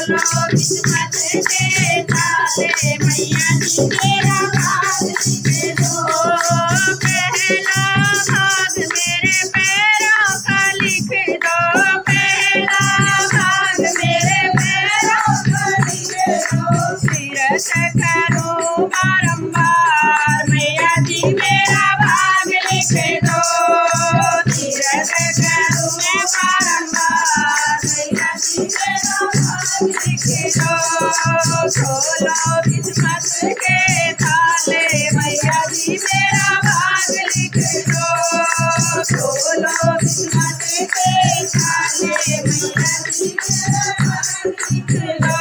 खोलो किस्मत के ताले मैया जी मेरा भाग लिख दो। पहला भाग मेरे पैरों का लिख दो, पहला भाग मेरे पैरों का लिख दो। तीरथ करूं बारंबार मैया जी मेरा भाग लिख दो, तीरथ करूं मैं बारंबार मैया जी मेरा भाग लिख दो। खोलो किस्मत के ताले मैया जी मेरा भाग लिख दो, खोलो किस्मत के ताले मैया जी मेरा भाग लिख दो।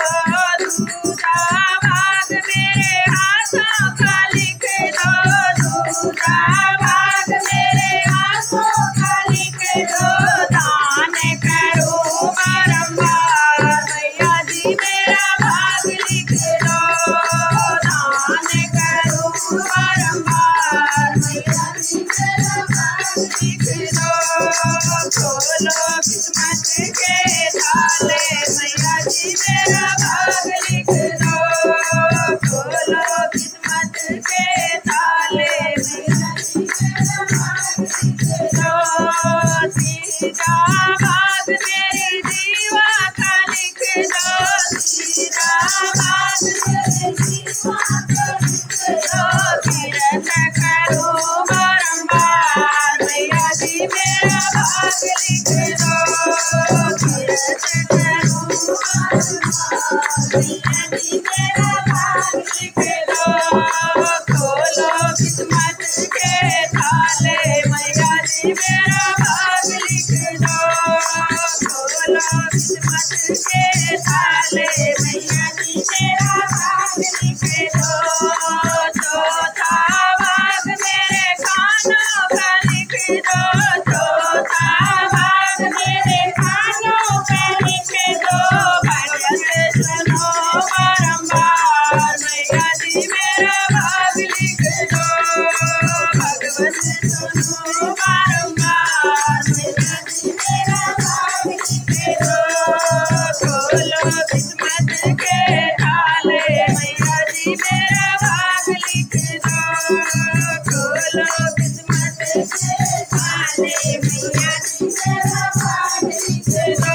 दूसरा भाग मेरे हाथों का लिख दो, दूसरा भाग मेरे हाथों का लिख दो। दान करूं बारंबार मैया जी मेरा भाग लिख दो, दान करूं बारंबार मैया जी मेरा भाग लिख दो। खोलो किस्मत के ताले मैया जी मेरा भाग लिख दो, खोलो किस्मत के ताले मैया जी मेरा भाग लिख दो। तीसरा भाग मेरी जीवा का लिख दो, तीसरा भाग मेरे जीवा का लिख दो। तीरथ करूं बारंबार मैया जी मेरा भाग लिख दो, तीरथ करूं बारंबार मैया जी मेरा भाग लिख दो। खोलो किस्मत के ताले मैया जी मेरा भाग लिख दो, खोलो किस्मत के ताले मैया जी मेरा भाग लिख दो। चौथा भाग मेरे खानों का लिख दो, चौथा भाग मेरे खानों का लिख दो। भगवत सुनो बारंबार मैया जी मेरा भाग लिख दो, भगवत सुनो बारंबार मैया जी मेरा भाग लिख दो। खोलो किस्मत के ताले मैया जी मेरा भाग लिख दो, खोलो किस्मत के ताले मैया जी मेरा भाग लिख दो।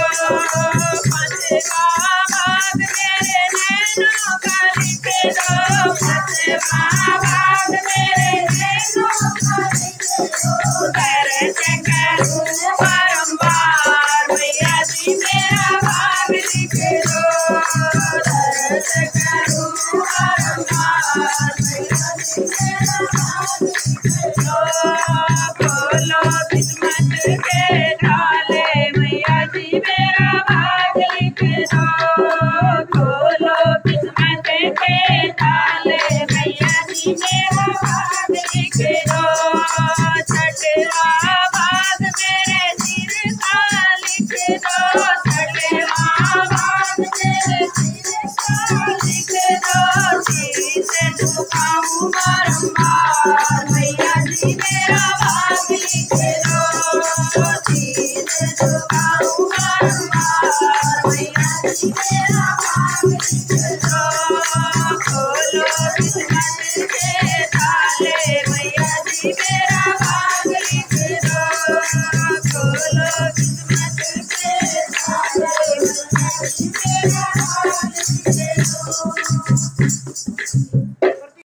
पांचवा भाग मेरे नैनों का लिख दो, पांचवा भाग मेरे नैनों का लिख दो। दर्द करूं बारंबार मैया जी मेरा भाग लिख दो, दर्द करूं बारंबार मैया जी मेरा भाग लिख दो। खोलो किस्मत के ताले मैया जी मेरा भाग लिख दो, खोलो किस्मत के ताले मैया जी मेरा भाग लिख दो। छठवा भाग मेरे सिर का लिख दो, छठवा भाग मेरे सिर का लिख दो। शीश झुकाऊं बारंबार मैया जी मेरा भाग लिख दो, शीश झुकाऊं बारंबार मैया जी मेरा भाग लिख दो। खोलो किस्मत के ताले मैया जी मेरा भाग लिख दो, खोलो किस्मत के ताले मैया जी मेरा भाग लिख दो।